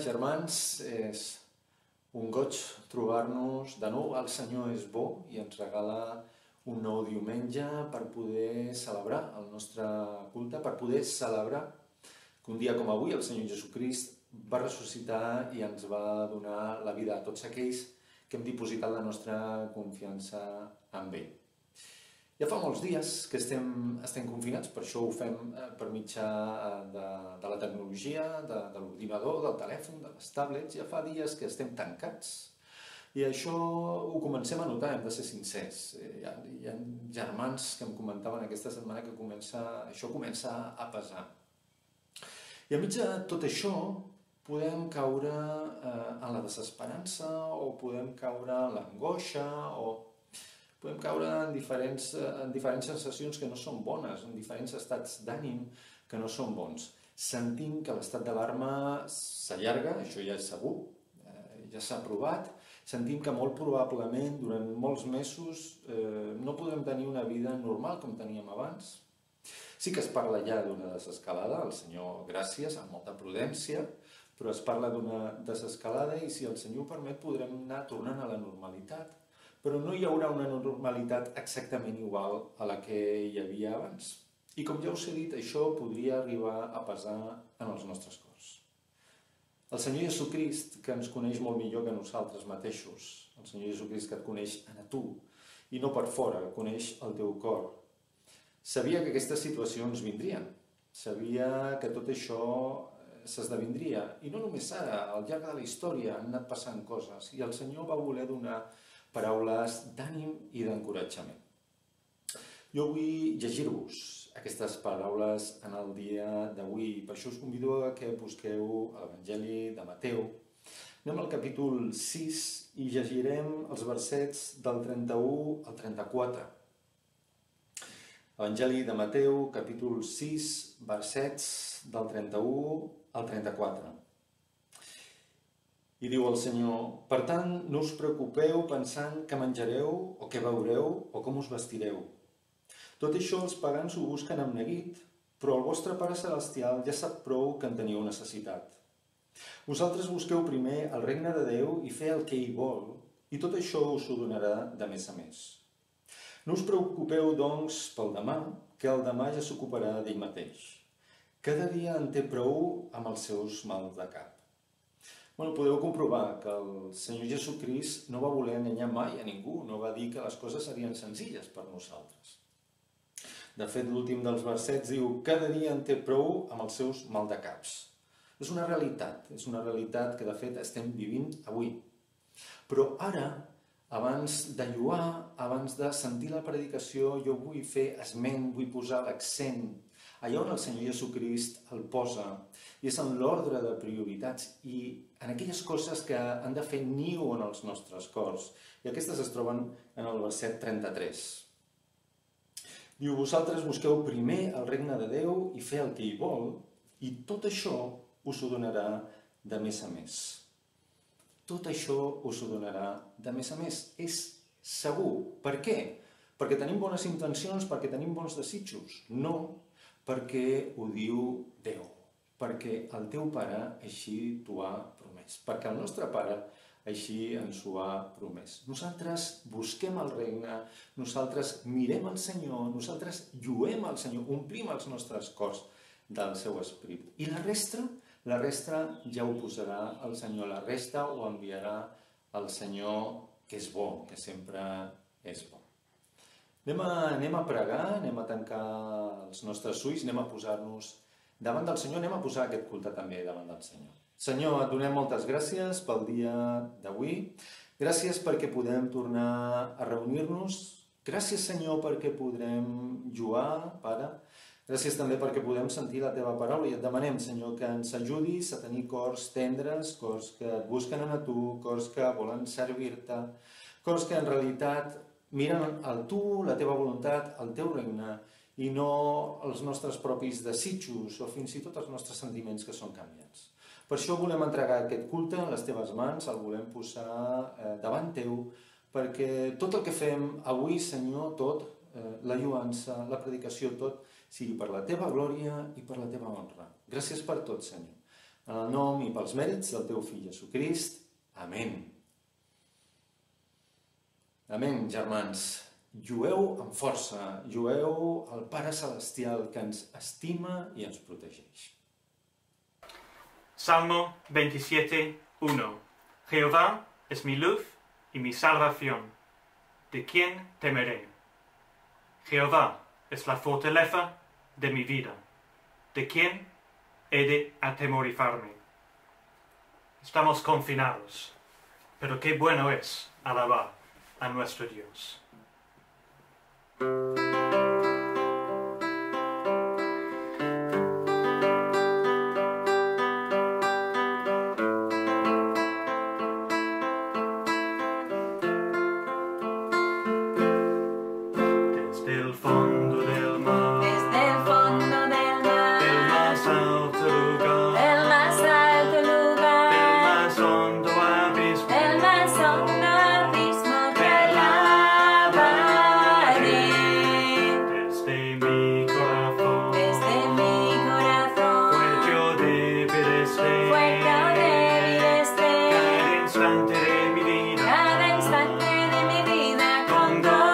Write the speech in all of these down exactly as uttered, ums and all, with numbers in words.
germans, és un goig trobar-nos de nou. El Senyor és bo i ens regala un nou diumenge per poder celebrar el nostre culte, per poder celebrar que un dia com avui el Senyor Jesucrist va ressuscitar i ens va donar la vida a tots aquells que hem dipositat la nostra confiança en ell. Ja fa molts dies que estem, estem confinats, per això ho fem per mitjà de, de la tecnologia, de, de l'ordinador, del telèfon, de les tablets. Ja fa dies que estem tancats i això ho comencem a notar, hem de ser sincers. Hi ha, hi ha germans que em comentaven aquesta setmana que comença, això comença a pesar. I enmig de tot això podem caure eh, en la desesperança o podem caure en l'angoixa o podem caure en diferents, en diferents sensacions que no són bones, en diferents estats d'ànim que no són bons. Sentim que l'estat d'alarma s'allarga, això ja és segur, eh, ja s'ha provat. Sentim que molt probablement durant molts mesos eh, no podrem tenir una vida normal com teníem abans. Sí que es parla ja d'una desescalada, el Senyor, gràcies, amb molta prudència, però es parla d'una desescalada i si el Senyor ho permet podrem anar tornant a la normalitat. Però no hi haurà una normalitat exactament igual a la que hi havia abans. I com ja us he dit, això podria arribar a pesar en els nostres cors. El Senyor Jesucrist, que ens coneix molt millor que nosaltres mateixos, el Senyor Jesucrist que et coneix a tu, i no per fora, coneix el teu cor, sabia que aquestes situacions vindrien, sabia que tot això s'esdevindria, i no només ara, al llarg de la història han anat passant coses, i el Senyor va voler donar paraules d'ànim i d'encoratjament. Jo vull llegir-vos aquestes paraules en el dia d'avui, per això us convido a que busqueu l'Evangeli de Mateu. Anem al capítol sis i llegirem els versets del trenta-u al trenta-quatre. Evangeli de Mateu, capítol sis, versets del trenta-u al trenta-quatre. I diu el Senyor, per tant, no us preocupeu pensant que menjareu o que beureu o com us vestireu. Tot això els pagans ho busquen amb neguit, però el vostre Pare Celestial ja sap prou que en teniu necessitat. Vosaltres busqueu primer el regne de Déu i fer el que ell vol, i tot això us ho donarà de més a més. No us preocupeu, doncs, pel demà, que el demà ja s'ocuparà d'ell mateix. Cada dia en té prou amb els seus mals de cap. Bueno, podeu comprovar que el Senyor Jesucrist no va voler enganyar mai a ningú, no va dir que les coses serien senzilles per nosaltres. De fet, l'últim dels versets diu cada dia en té prou amb els seus maldecaps. És una realitat, és una realitat que de fet estem vivint avui. Però ara, abans de lloar, abans de sentir la predicació, jo vull fer esment, vull posar l'accent allà on el Senyor Jesucrist el posa, i és en l'ordre de prioritats i en aquelles coses que han de fer niu en els nostres cors. I aquestes es troben en el verset trenta-tres. Diu, vosaltres busqueu primer el regne de Déu i fer el que ell vol, i tot això us ho donarà de més a més. Tot això us ho donarà de més a més. És segur. Per què? Perquè tenim bones intencions, perquè tenim bons desitjos. No, perquè ho diu Déu, perquè el teu Pare així t'ho ha promès, perquè el nostre Pare així ens ho ha promès. Nosaltres busquem el regne, nosaltres mirem el Senyor, nosaltres lluem al Senyor, omplim els nostres cors del seu esperit. I la resta, la resta ja ho posarà el Senyor, la resta ho enviarà el Senyor, que és bo, que sempre és bo. Anem a, anem a pregar, anem a tancar els nostres ulls, anem a posar-nos davant del Senyor, anem a posar aquest culte també davant del Senyor. Senyor, et donem moltes gràcies pel dia d'avui. Gràcies perquè podem tornar a reunir-nos. Gràcies, Senyor, perquè podrem jugar, Pare. Gràcies també perquè podem sentir la teva paraula i et demanem, Senyor, que ens ajudis a tenir cors tendres, cors que et busquen a tu, cors que volen servir-te, cors que en realitat miren el tu, la teva voluntat, el teu regne, i no els nostres propis desitjos o fins i tot els nostres sentiments que són canviants. Per això volem entregar aquest culte en les teves mans, el volem posar davant teu, perquè tot el que fem avui, Senyor, tot, la lluança, la predicació, tot, sigui per la teva glòria i per la teva honra. Gràcies per tot, Senyor. En el nom i pels mèrits del teu fill Jesucrist. Amén. Amén, germans. Llueu amb força, llueu al Pare Celestial que ens estima i ens protegeix. Salmo veintisiete, uno. Jehová es mi luz y mi salvación. ¿De quién temeré? Jehová es la fortaleza de mi vida. ¿De quién he de atemorizarme? Estamos confinados, pero qué bueno es alabar a nuestro Dios. Desde el fondo del mar, Desde el fondo del mar, del más alto lugar, el más alto del lugar, más hondo abismo, el más hondo abismo te alabaré. desde mi corazón, Desde mi corazón, fuerte o débil esté, fuerte o débil esté, cada instante de mi vida, cada instante de mi vida con con gozo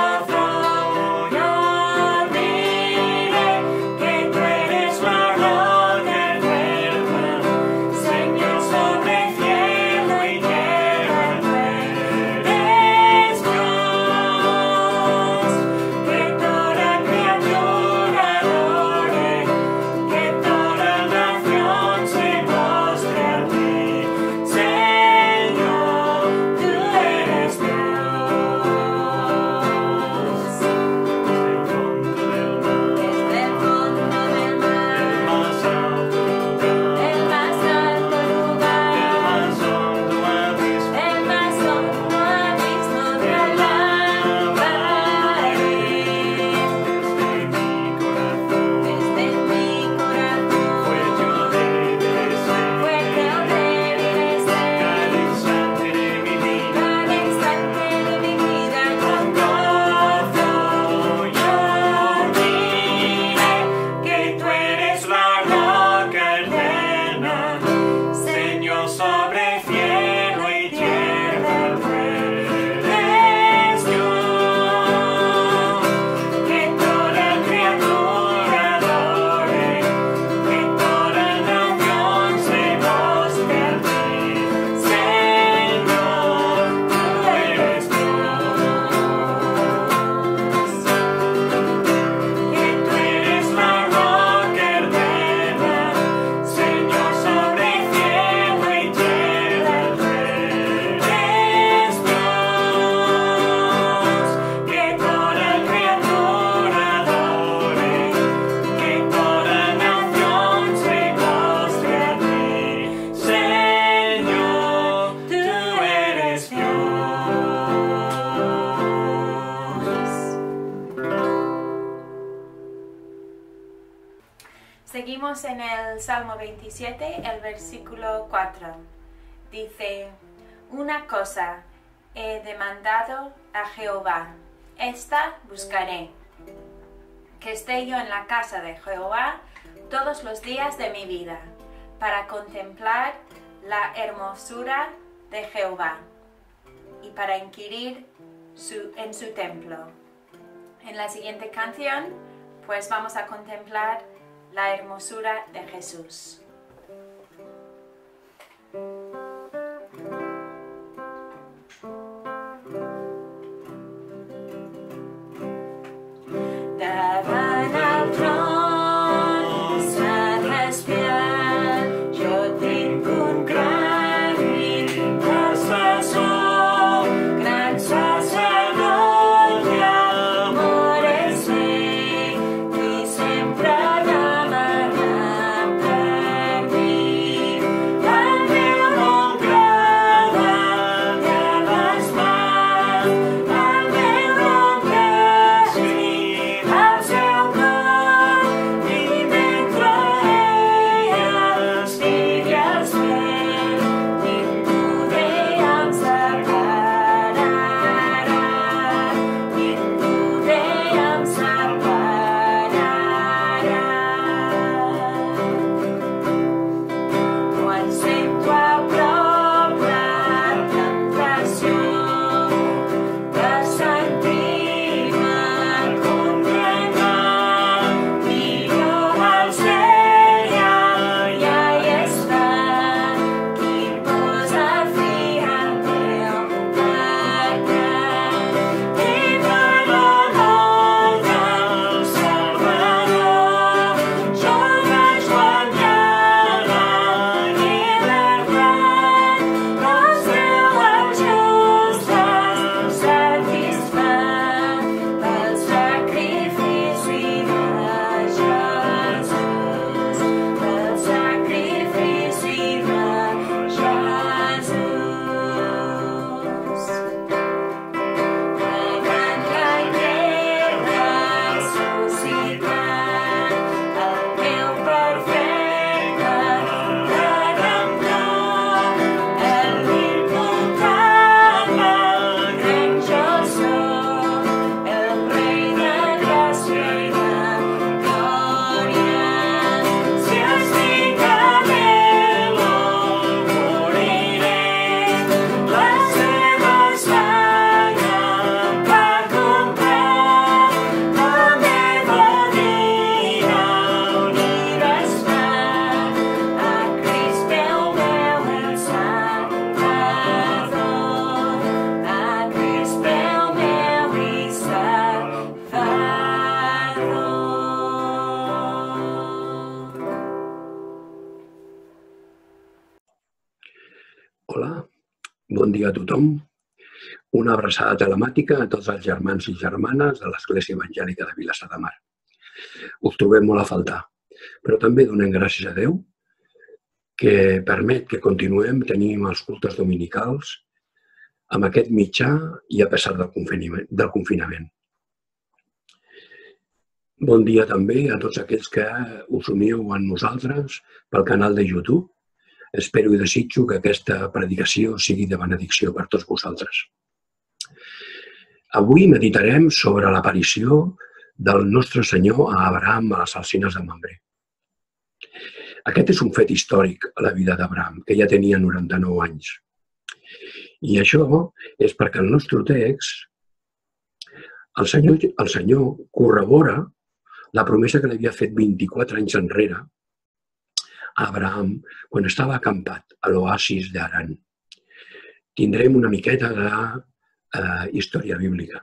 yo diré que tú eres la roca eterna, Señor sobre cielo y tierra, tú eres Dios, que toda criatura adore, que toda nación se postre a ti, Señor, tú eres Dios. desde el fondo del mar, Desde el fondo del del mar, más alto lugar, el más alto del lugar, más hondo abismo, el más hondo abismo te alabaré. desde mi corazón, Desde mi corazón, fuerte o débil esté, fuerte o débil esté, cada instante de mi vida, cada instante de mi vida con gozo yo diré que tú eres la roca eterna, Señor sobre cielo y tierra, tú eres Dios, que toda criatura adore, que toda nación se postre a ti, Señor, tú eres Dios, que tú eres la roca eterna, Señor sobre cielo y tierra, tú eres Dios, que toda criatura adore, que toda nación se postre a ti, Señor, tú eres Dios. Seguimos en el Salmo veintisiete, el versículo cuatro. Dice, una cosa he demandado a Jehová, esta buscaré, que esté yo en la casa de Jehová todos los días de mi vida, para contemplar la hermosura de Jehová y para inquirir su- en su templo. En la siguiente canción, pues vamos a contemplar la hermosura de Jesús. Davant el tron celestial jo tinc un gran intercessor, gran sacerdot i amor és ell, qui sempre demanant per Bon dia a tothom. Una abraçada telemàtica a tots els germans i germanes de l'Església Evangèlica de Vilassar de Mar. Us trobem molt a faltar, però també donem gràcies a Déu que permet que continuem tenint els cultes dominicals amb aquest mitjà i a pesar del confinament. Bon dia també a tots aquells que us uniu amb nosaltres pel canal de YouTube. Espero i desitjo que aquesta predicació sigui de benedicció per tots vosaltres. Avui meditarem sobre l'aparició del nostre Senyor a Abraham a les Alzines de Mambré. Aquest és un fet històric a la vida d'Abraham, que ja tenia noranta-nou anys. I això és perquè el nostre text, el Senyor, el Senyor corrobora la promesa que li havia fet vint-i-quatre anys enrere a Abraham quan estava acampat a l'oasis d'Aran. Tindrem una miqueta de eh, història bíblica.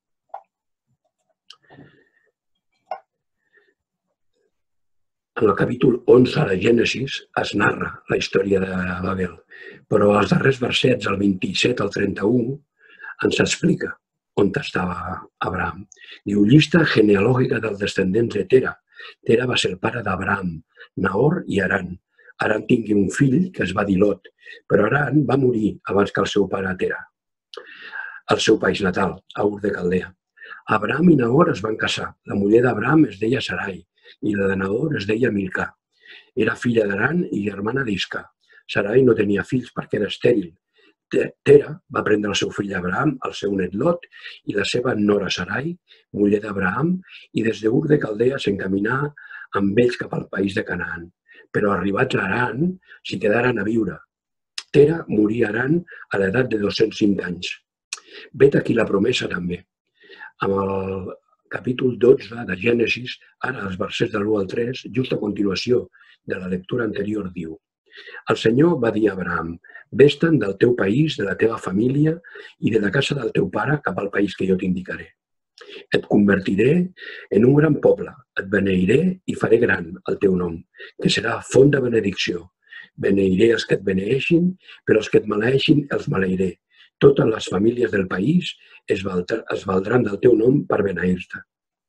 En el capítol onze de Gènesis es narra la història de Babel, però als darrers versets, el vint-i-set al trenta-u, ens explica on estava Abraham. Diu, llista genealògica dels descendents de Tera. Tera va ser el pare d'Abraham, Nahor i Aran. Aran tingué un fill que es va dir Lot, però Aran va morir abans que el seu pare Tera, al seu país natal, a Ur de Caldea. Abraham i Nahor es van casar. La muller d'Abraham es deia Sarai i la de Nahor es deia Milcà. Era filla d'Aran i germana d'Isca. Sarai no tenia fills perquè era estèril. Tera va prendre el seu fill Abraham, el seu net Lot, i la seva nora Sarai, muller d'Abraham, i des d'Ur de Caldea s'encaminà amb ells cap al país de Canaan. Però arribats a Aran, s'hi quedaren a viure. Tera morí a Aran a l'edat de dos-cents cinc anys. Vet aquí la promesa també. Amb el capítol dotze de Gènesis, ara els versets de l'u al tres, just a continuació de la lectura anterior, diu: el Senyor va dir a Abraham, vés-te'n del teu país, de la teva família i de la casa del teu pare cap al país que jo t'indicaré. Et convertiré en un gran poble, et beneiré i faré gran el teu nom, que serà font de benedicció. Beneiré els que et beneeixin, però els que et maleeixin els maleiré. Totes les famílies del país es valdran del teu nom per beneir-te.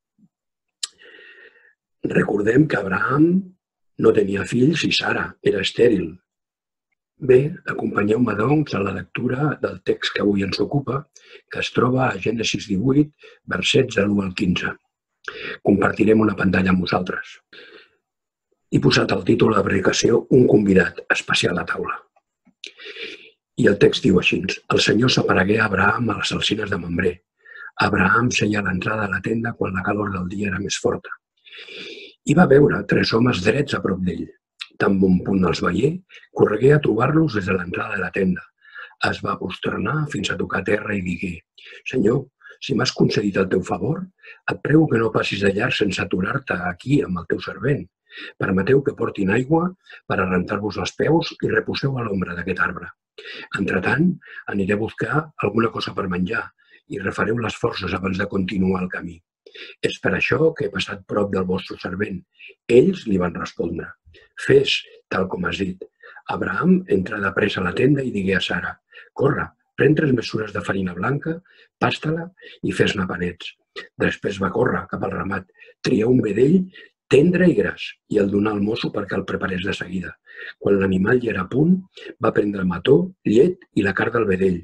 Recordem que Abraham no tenia fills i Sara era estèril. Bé, acompanyeu-me doncs a la lectura del text que avui ens ocupa, que es troba a Gènesis divuit, versets de l'u al quinze. Compartirem una pantalla amb vosaltres. He posat el títol de la predicació Un convidat especial a taula. I el text diu així: el Senyor s'aparegué a Abraham a les Alzines de Mambré. Abraham seia a l'entrada de la tenda quan la calor del dia era més forta. I va veure tres homes drets a prop d'ell. Tan bon punt els veié, corregué a trobar-los des de l'entrada de la tenda. Es va prosternar fins a tocar terra i digué: Senyor, si m'has concedit el teu favor, et prego que no passis de llarg sense aturar-te aquí amb el teu servent. Permeteu que portin aigua per a rentar-vos els peus i reposeu a l'ombra d'aquest arbre. Entretant, aniré a buscar alguna cosa per menjar i refareu les forces abans de continuar el camí. És per això que he passat prop del vostre servent. Ells li van respondre: fes tal com has dit. Abraham entrà de pressa a la tenda i digué a Sara: corre, pren tres mesures de farina blanca, pasta-la i fes-ne panets. Després va córrer cap al ramat, triar un vedell tendre i gras i el donar al mosso perquè el preparés de seguida. Quan l'animal ja era a punt, va prendre mató, llet i la carn del vedell.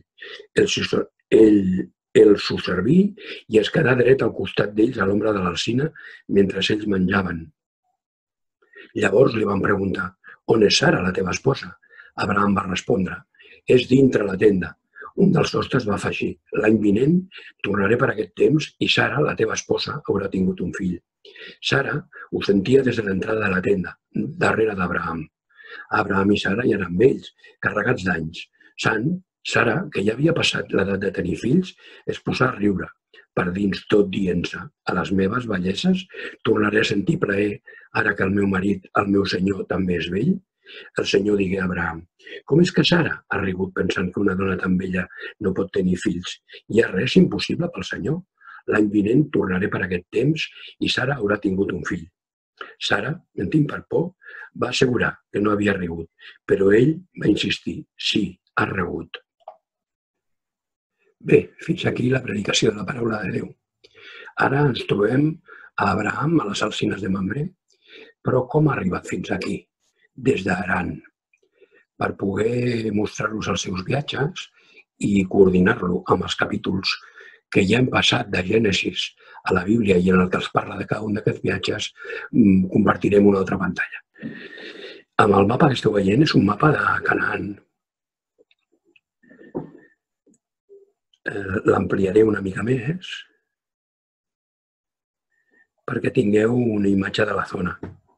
El s'ho serví i es quedà dret al costat d'ells a l'ombra de l'alzina mentre ells menjaven. Llavors li van preguntar: on és Sara, la teva esposa? Abraham va respondre: és dintre la tenda. Un dels hostes va afegir: l'any vinent tornaré per aquest temps i Sara, la teva esposa, haurà tingut un fill. Sara ho sentia des de l'entrada de la tenda, darrere d'Abraham. Abraham i Sara hi eren amb ells, carregats d'anys. Sant, Sara, que ja havia passat l'edat de tenir fills, es posà a riure, per dins tot dient-se: a les meves velleses tornaré a sentir plaer ara que el meu marit, el meu senyor, també és vell? El Senyor digué a Abraham: com és que Sara ha rigut pensant que una dona tan vella no pot tenir fills? Hi ha res impossible pel Senyor? L'any vinent tornaré per aquest temps i Sara haurà tingut un fill. Sara, mentint per por, va assegurar que no havia rigut, però ell va insistir: sí, has rigut. Bé, fins aquí la predicació de la paraula de Déu. Ara ens trobem a Abraham, a les Alzines de Mambré, però com ha arribat fins aquí? Des d'Aran, per poder mostrar-los els seus viatges i coordinar-lo amb els capítols que ja hem passat de Gènesis a la Bíblia i en el que es parla de cada un d'aquests viatges, convertirem una altra pantalla. Amb el mapa que esteu veient és un mapa de Canaan. L'ampliaré una mica més perquè tingueu una imatge de la zona.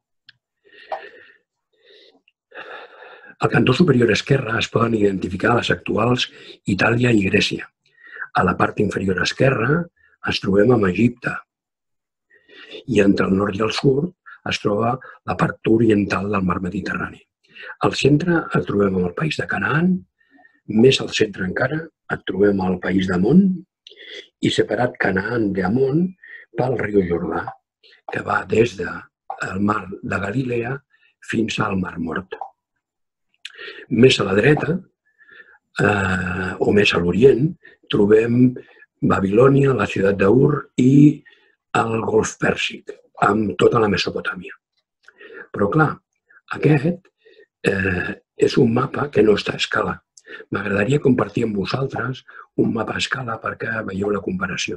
Al cantó superior esquerre es poden identificar les actuals Itàlia i Grècia. A la part inferior esquerra ens trobem amb Egipte. I entre el nord i el sud es troba la part oriental del mar Mediterrani. Al centre et trobem amb el país de Canaan, més al centre encara et trobem al país d'Amon i separat Canaan d'Amon pel riu Jordà, que va des del mar de Galilea fins al mar Mort. Més a la dreta, eh, o més a l'orient, trobem Babilònia, la ciutat d'Ur i el Golf Pèrsic, amb tota la Mesopotàmia. Però clar, aquest eh, és un mapa que no està a escala. M'agradaria compartir amb vosaltres un mapa a escala perquè veieu la comparació.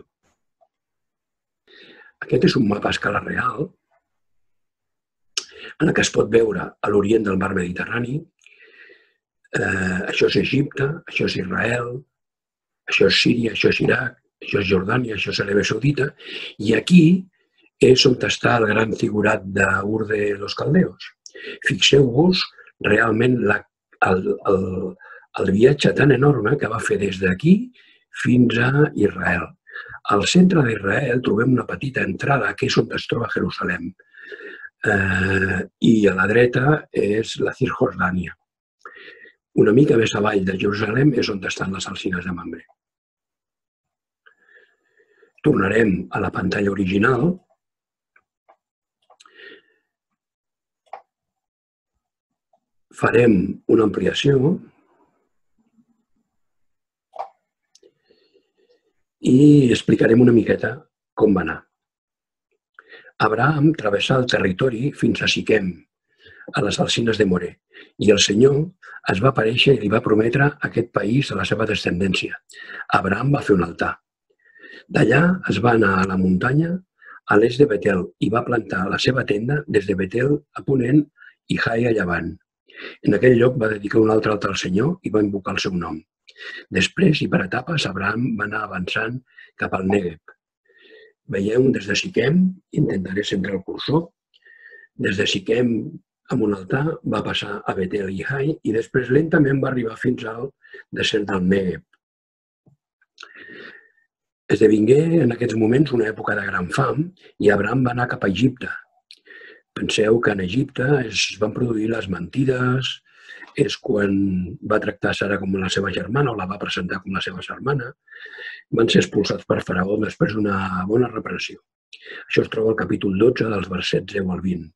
Aquest és un mapa a escala real en què es pot veure a l'orient del mar Mediterrani. Eh, això és Egipte, això és Israel, això és Síria, això és Iraq, això és Jordània, això és Aràbia Saudita, i aquí és on està el gran figurat d'Ur de los Caldeos. Fixeu-vos realment la, el, el, el viatge tan enorme que va fer des d'aquí fins a Israel. Al centre d'Israel trobem una petita entrada que és on es troba Jerusalem. Eh, I a la dreta és la Cisjordània. Una mica més avall de Jerusalem és on estan les Alzines de Mambré. Tornarem a la pantalla original. Farem una ampliació i explicarem una miqueta com va anar. Abraham travessà el territori fins a Siquem, a les Alzines de Moré, i el Senyor es va aparèixer i li va prometre aquest país a la seva descendència. Abraham va fer un altar. D'allà es va anar a la muntanya a l'est de Betel i va plantar la seva tenda des de Betel a ponent i Hai a llevant. En aquell lloc va dedicar un altre altar al Senyor i va invocar el seu nom. Després, i per etapes, Abraham va anar avançant cap al Nègueb. Veieu des de Siquem, intentaré centrar el cursor, des de Siquem amb un altar va passar a Betel i Hai i després lentament va arribar fins al desert del Nègueb. Esdevingué en aquests moments una època de gran fam i Abraham va anar cap a Egipte. Penseu que en Egipte es van produir les mentides, és quan va tractar Sara com la seva germana o la va presentar com la seva germana. Van ser expulsats per Faraó després d'una bona reparació. Això es troba al capítol dotze dels versets deu al vint.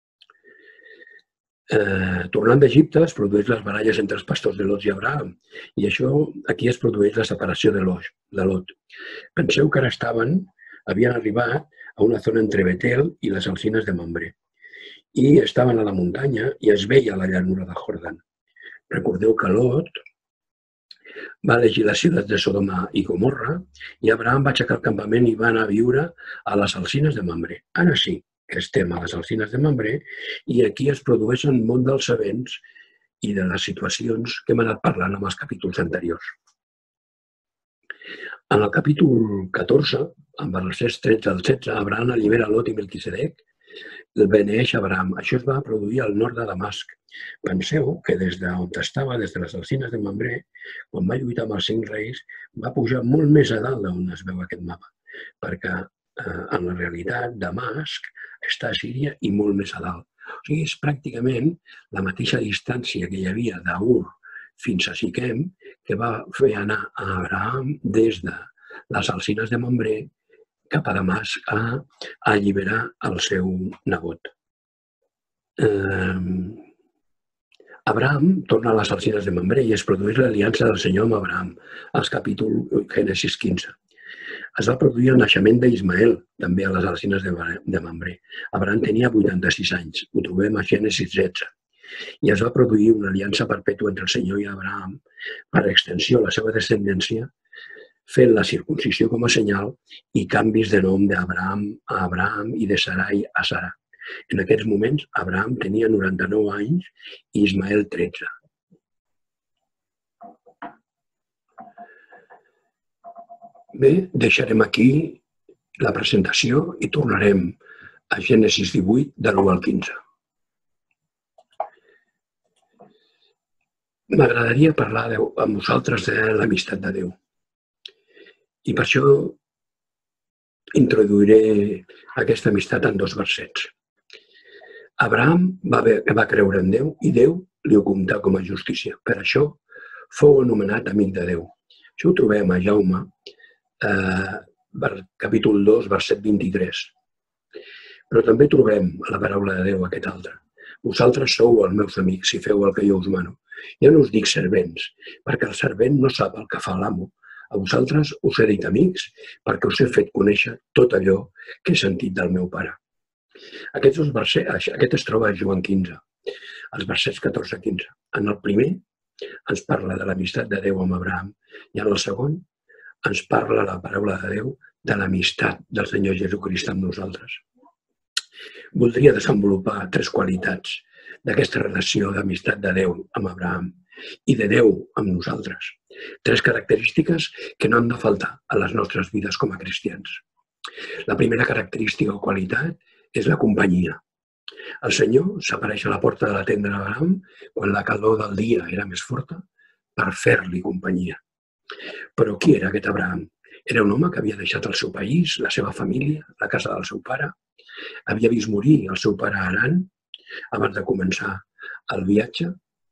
Eh, tornant d'Egipte es produeix les baralles entre els pastors de Lot i Abraham i això aquí es produeix la separació de Lot. Penseu que ara estaven, havien arribat a una zona entre Betel i les Alzines de Mambré i estaven a la muntanya i es veia la llanura de Jordan. Recordeu que Lot va elegir les ciutats de Sodoma i Gomorra i Abraham va aixecar el campament i va anar a viure a les Alzines de Mambré. Ara sí, que estem a les Alzines de Mambré i aquí es produeixen molt dels events i de les situacions que hem anat parlant en els capítols anteriors. En el capítol catorze, amb els versets tretze al setze, Abraham allibera Lot i Melquisedec, el beneeix Abraham. Això es va produir al nord de Damasc. Penseu que des d'on estava, des de les Alzines de Mambré, quan va lluitar amb els cinc reis, va pujar molt més a dalt d'on es veu aquest mapa, perquè eh, en la realitat Damasc està a Síria i molt més a dalt. O sigui, és pràcticament la mateixa distància que hi havia d'Ur fins a Siquem que va fer anar a Abraham des de les Alzines de Mambré cap a Damasc a, a alliberar el seu nebot. Eh, Abraham torna a les alzines de Mambré i es produeix l'aliança del Senyor amb Abraham, als capítols Gènesis quinze. Es va produir el naixement d'Ismael, també a les alzines de Mambré. Abraham tenia vuitanta-sis anys, ho trobem a Gènesis setze. I es va produir una aliança perpètua entre el Senyor i Abraham, per extensió a la seva descendència, fent la circuncisió com a senyal i canvis de nom d'Abraham a Abraham i de Sarai a Sara. En aquests moments, Abraham tenia noranta-nou anys i Ismael tretze. Bé, deixarem aquí la presentació i tornarem a Gènesis divuit, de l'u al quinze. M'agradaria parlar amb vosaltres de l'amistat de Déu. I per això introduiré aquesta amistat en dos versets. Abraham va, va creure en Déu i Déu li ho comptà com a justícia. Per això fou anomenat amic de Déu. Això ho trobem a Jaume, eh, capítol dos, verset vint-i-tres. Però també trobem a la paraula de Déu aquest altre. Vosaltres sou els meus amics si feu el que jo us mano. Jo no us dic servents, perquè el servent no sap el que fa l'amo. A vosaltres us he dit amics perquè us he fet conèixer tot allò que he sentit del meu pare. Aquests dos versets, aquest es troba a Joan quinze, els versets catorze a quinze. En el primer ens parla de l'amistat de Déu amb Abraham i en el segon ens parla la paraula de Déu de l'amistat del Senyor Jesucrist amb nosaltres. Voldria desenvolupar tres qualitats d'aquesta relació d'amistat de Déu amb Abraham i de Déu amb nosaltres. Tres característiques que no han de faltar a les nostres vides com a cristians. La primera característica o qualitat és la companyia. El Senyor s'apareix a la porta de la tenda d'Abraham quan la calor del dia era més forta per fer-li companyia. Però qui era aquest Abraham? Era un home que havia deixat el seu país, la seva família, la casa del seu pare. Havia vist morir el seu pare a Haran abans de començar el viatge.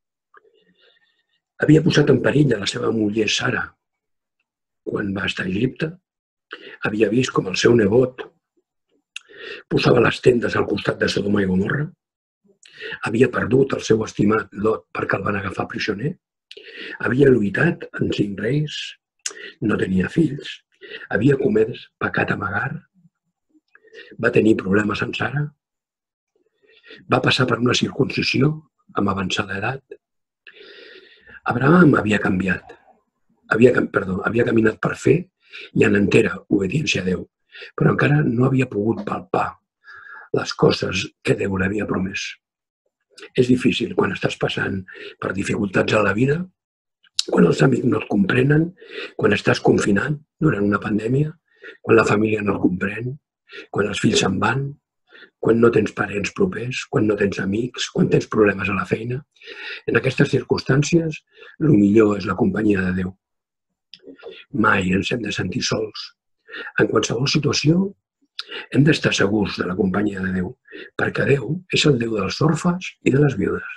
Havia posat en perill a la seva muller Sara quan va estar a Egipte. Havia vist com el seu nebot posava les tendes al costat de Sodoma i Gomorra. Havia perdut el seu estimat Lot perquè el van agafar prisioner. Havia lluitat en cinc reis, no tenia fills. Havia comès pecat amb Agar. Va tenir problemes amb Sara. Va passar per una circuncisió amb avançada edat. Abraham havia canviat. Havia, perdó, havia caminat per fe i en entera obediència a Déu, però encara no havia pogut palpar les coses que Déu l'havia promès. És difícil quan estàs passant per dificultats a la vida, quan els amics no et comprenen, quan estàs confinat durant una pandèmia, quan la família no et comprèn, quan els fills se'n van, quan no tens parents propers, quan no tens amics, quan tens problemes a la feina. En aquestes circumstàncies, el millor és la companyia de Déu. Mai ens hem de sentir sols. En qualsevol situació, hem d'estar segurs de la companyia de Déu, perquè Déu és el Déu dels orfes i de les viudes.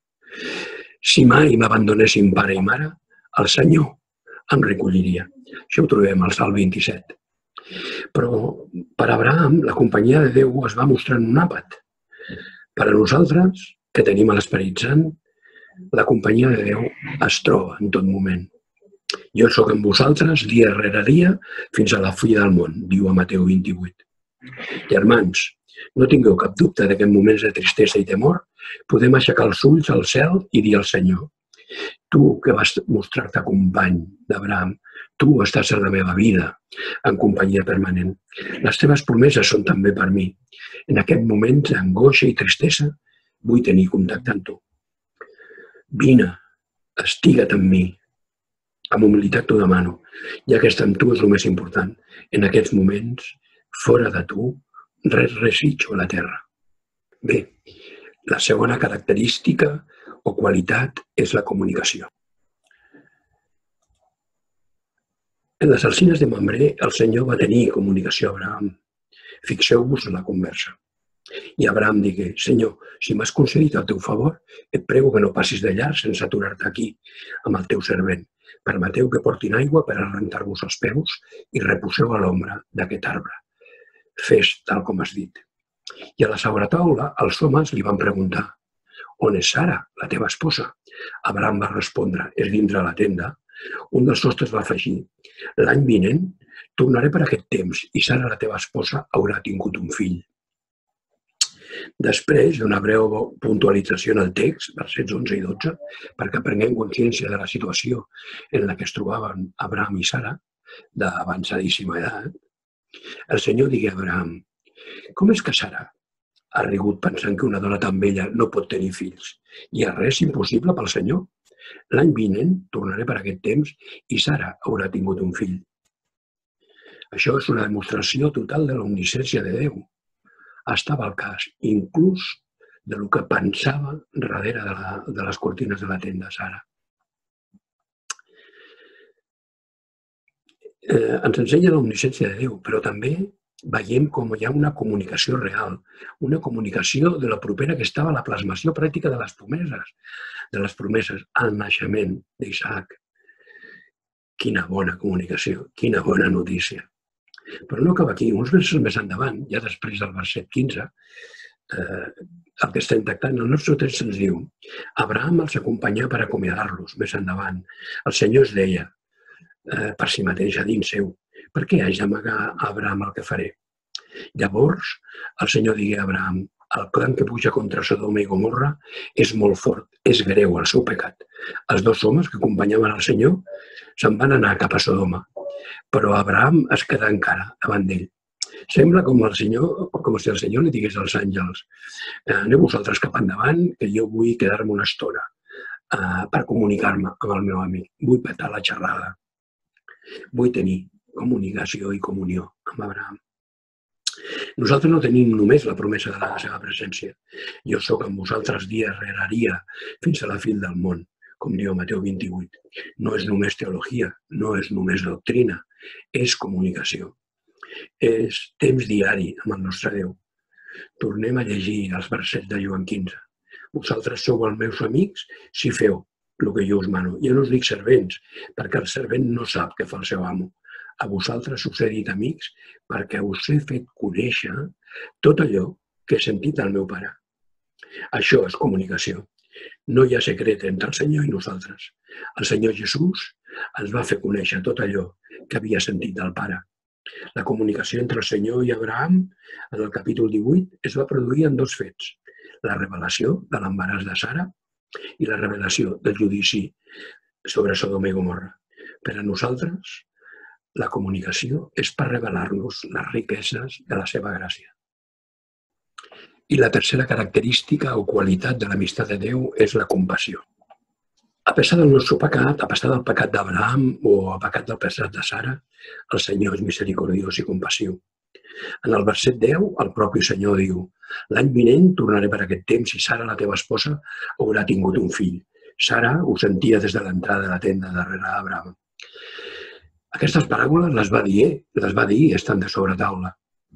Si mai m'abandonessin pare i mare, el Senyor em recolliria. Això ho trobem al Salm vint-i-set. Però per Abraham la companyia de Déu es va mostrar en un àpat. Per a nosaltres, que tenim l'Esperit Sant, la companyia de Déu es troba en tot moment. Jo sóc amb vosaltres dia rere dia fins a la fi del món, diu a Mateu vint-i-vuit. Germans, no tingueu cap dubte que en moments de tristesa i temor podem aixecar els ulls al cel i dir al Senyor: tu que vas mostrar-te company d'Abraham, tu estàs en la meva vida, en companyia permanent. Les teves promeses són també per mi. En aquest moment d'angoixa i tristesa vull tenir contacte amb tu. Vine, estigua't amb mi. Amb humilitat t'ho demano, ja que estar amb tu és el més important. En aquests moments, fora de tu, res resitjo a la terra. Bé, la segona característica o qualitat és la comunicació. En les alzines de Mambré, el Senyor va tenir comunicació a Abraham. Fixeu-vos en la conversa. I Abraham digué: Senyor, si m'has concedit el teu favor, et prego que no passis de llarg sense aturar-te aquí amb el teu servent. Permeteu que portin aigua per a rentar-vos els peus i reposeu a l'ombra d'aquest arbre. Fes tal com has dit. I a la sobretaula els homes li van preguntar: on és Sara, la teva esposa? Abraham va respondre, és dintre la tenda. Un dels sostres va afegir, l'any vinent tornaré per aquest temps i Sara, la teva esposa, haurà tingut un fill. Després d'una breu puntualització en el text, versets onze i dotze, perquè prenguem consciència de la situació en la que es trobaven Abraham i Sara, d'avançadíssima edat, el Senyor digué a Abraham, com és que Sara ha rigut pensant que una dona tan vella no pot tenir fills? Hi ha res impossible pel Senyor? L'any vinent tornaré per aquest temps i Sara haurà tingut un fill. Això és una demostració total de l'omnisciència de Déu. Estava al cas, inclús, del que pensava darrere de, la, de les cortines de la tenda Sara. Eh, ens ensenya l'omnisciència de Déu, però també veiem com hi ha una comunicació real, una comunicació de la propera que estava a la plasmació pràctica de les promeses, de les promeses al naixement d'Isaac. Quina bona comunicació, quina bona notícia. Però no acaba aquí, uns versos més endavant, ja després del verset quinze, eh, el que està intactant, el nostre text ens diu, Abraham els acompanyà per acomiadar-los, més endavant. El Senyor es deia, eh, per si mateix a dins seu, per què haig d'amagar a Abraham el que faré? Llavors, el Senyor digué a Abraham, el clan que puja contra Sodoma i Gomorra és molt fort, és greu el seu pecat. Els dos homes que acompanyaven el Senyor se'n van anar cap a Sodoma, però Abraham es quedà encara davant d'ell. Sembla com, el Senyor, com si el Senyor li digués als àngels, aneu vosaltres cap endavant, que jo vull quedar-me una estona uh, per comunicar-me amb el meu amic. Vull petar la xerrada. Vull tenir comunicació i comunió amb Abraham. Nosaltres no tenim només la promesa de la seva presència. Jo sóc amb vosaltres dia rere dia fins a la fi del món, com diu Mateu vint-i-vuit. No és només teologia, no és només doctrina, és comunicació. És temps diari amb el nostre Déu. Tornem a llegir els versets de Joan quinze. Vosaltres sou els meus amics si feu el que jo us mano. Jo no us dic servents, perquè el servent no sap què fa el seu amo. A vosaltres us he dit amics perquè us he fet conèixer tot allò que he sentit del meu pare. Això és comunicació. No hi ha secret entre el Senyor i nosaltres. El Senyor Jesús ens va fer conèixer tot allò que havia sentit del pare. La comunicació entre el Senyor i Abraham, en el capítol divuit, es va produir en dos fets. La revelació de l'embaràs de Sara i la revelació del judici sobre Sodoma i Gomorra. Per a nosaltres, la comunicació és per revelar-nos les riqueses de la seva gràcia. I la tercera característica o qualitat de l'amistat de Déu és la compassió. A pesar del nostre pecat, a pesar del pecat d'Abraham o a pecat del pecat de Sara, el Senyor és misericordiós i compassiu. En el verset deu, el propi Senyor diu, l'any vinent tornaré per aquest temps i Sara, la teva esposa, haurà tingut un fill. Sara ho sentia des de l'entrada de la tenda darrere d'Abraham. Aquestes paraules les va dir, les va dir estant de sobre taula.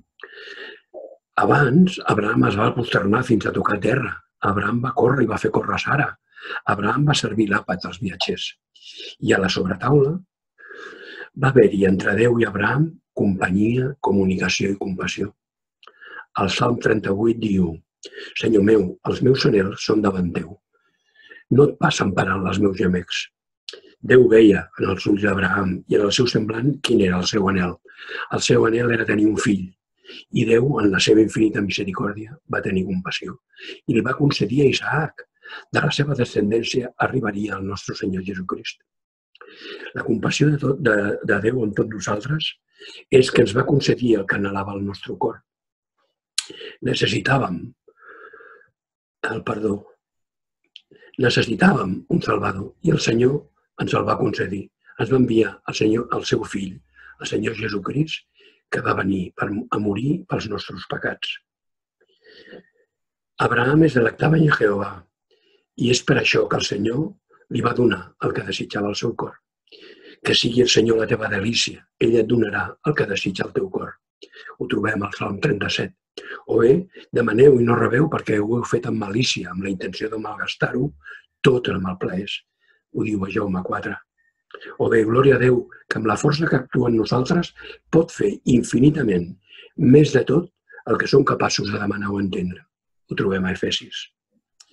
Abans, Abraham es va posternar fins a tocar terra. Abraham va córrer i va fer córrer Sara. Abraham va servir l'àpat als viatgers. I a la sobretaula va haver-hi entre Déu i Abraham companyia, comunicació i compassió. El Salm trenta-vuit diu, Senyor meu, els meus anhels són davant teu. No et passen parant els meus gemecs. Déu veia en els ulls d'Abraham i en el seu semblant quin era el seu anhel. El seu anhel era tenir un fill. I Déu, en la seva infinita misericòrdia, va tenir compassió. I li va concedir a Isaac. De la seva descendència arribaria el nostre Senyor Jesucrist. La compassió de, tot, de, de Déu amb tots nosaltres és que ens va concedir el que anhelava el nostre cor. Necessitàvem el perdó. Necessitàvem un Salvador i el Senyor ens el va concedir. Ens va enviar el, Senyor, el seu fill, el Senyor Jesucrist, que va venir per, a morir pels nostres pecats. Abraham es delectava en Jehovà i és per això que el Senyor li va donar el que desitjava el seu cor. Que sigui el Senyor la teva delícia, ell et donarà el que desitja el teu cor. Ho trobem al Salm trenta-set. O bé, demaneu i no rebeu perquè ho heu fet amb malícia, amb la intenció de malgastar-ho, tot el malplaers. Ho diu a Jaume quatre. O bé, glòria a Déu, que amb la força que actua en nosaltres pot fer infinitament més de tot el que som capaços de demanar o entendre. Ho trobem a Efesis.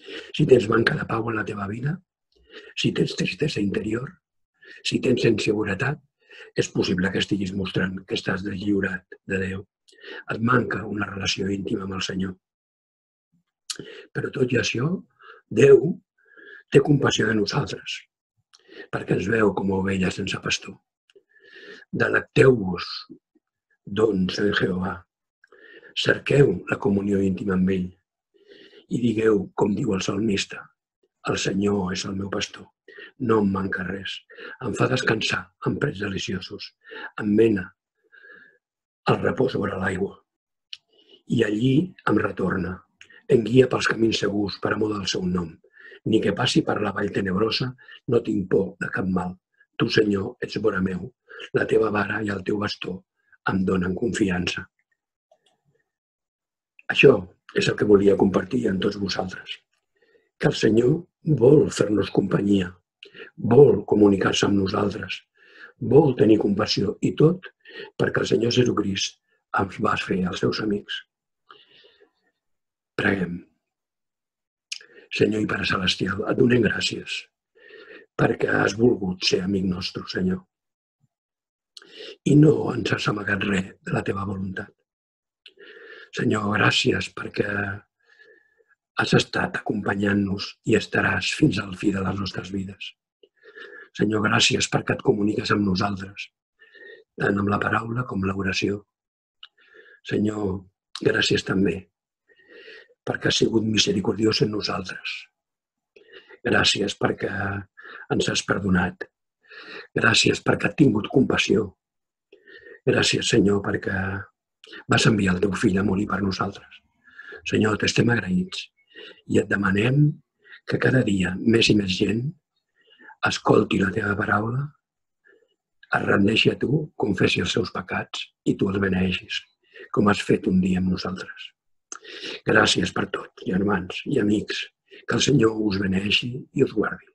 Si tens manca de pau en la teva vida, si tens tristesa interior, si tens inseguretat, és possible que estiguis mostrant que estàs deslliurat de Déu. Et manca una relació íntima amb el Senyor. Però tot i això, Déu té compassió de nosaltres, perquè ens veu com a ovelles sense pastor. Delecteu-vos, doncs, en Jehovà. Cerqueu la comunió íntima amb ell i digueu, com diu el salmista, el Senyor és el meu pastor, no em manca res, em fa descansar en prats deliciosos, em mena el repòs sobre l'aigua i allí em retorna, em guia pels camins segurs per amor del seu nom, ni que passi per la vall tenebrosa, no tinc por de cap mal. Tu, Senyor, ets vora meu, la teva vara i el teu bastó em donen confiança. Això és el que volia compartir amb tots vosaltres. Que el Senyor vol fer-nos companyia, vol comunicar-se amb nosaltres, vol tenir compassió i tot perquè el Senyor Jesucrist ens va fer els seus amics. Preguem. Senyor i Pare Celestial, et donem gràcies perquè has volgut ser amic nostre, Senyor. I no ens has amagat res de la teva voluntat. Senyor, gràcies perquè has estat acompanyant-nos i estaràs fins al fi de les nostres vides. Senyor, gràcies perquè et comuniques amb nosaltres, tant amb la paraula com l'oració. Senyor, gràcies també perquè has sigut misericordiós en nosaltres. Gràcies perquè ens has perdonat. Gràcies perquè has tingut compassió. Gràcies, Senyor, perquè vas enviar el teu fill a morir per nosaltres. Senyor, t'estem agraïts i et demanem que cada dia més i més gent escolti la teva paraula, es rendeixi a tu, confessi els seus pecats i tu els beneeixis, com has fet un dia amb nosaltres. Gràcies per tot, germans i amics. Que el Senyor us beneeixi i us guardi.